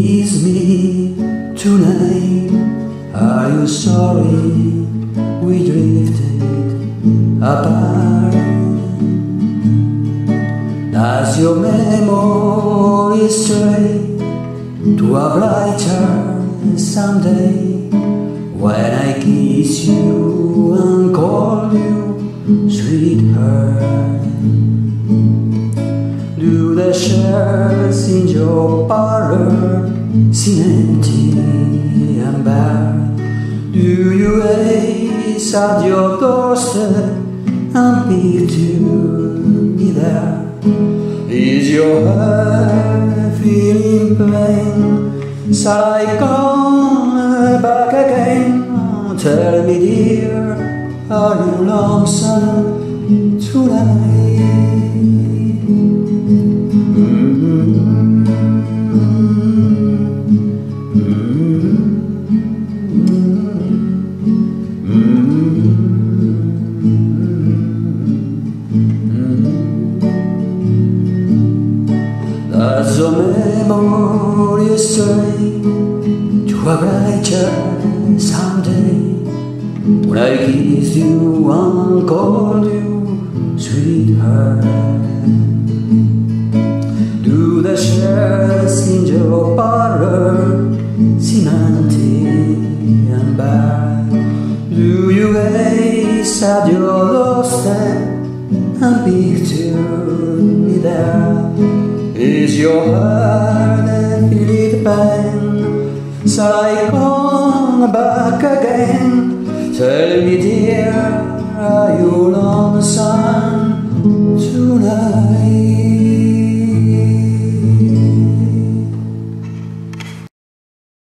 kiss me tonight? Are you sorry we drifted apart? Does your memory stray to a brighter someday, when I kiss you and call you sweetheart? Do the chairs in your parlor seem empty and bare? Do you gaze at your doorstep and picture me there? Is your heart feeling pain? Shall I come back again? Tell me dear, are you lonesome tonight? Does your memory stray to a brighter someday, when I kissed you and called you sweetheart? Do the chairs in your parlor seem empty and bare? Do you gaze at your doorstep and picture me there? Is your heart feeling pain? Shall I come back again?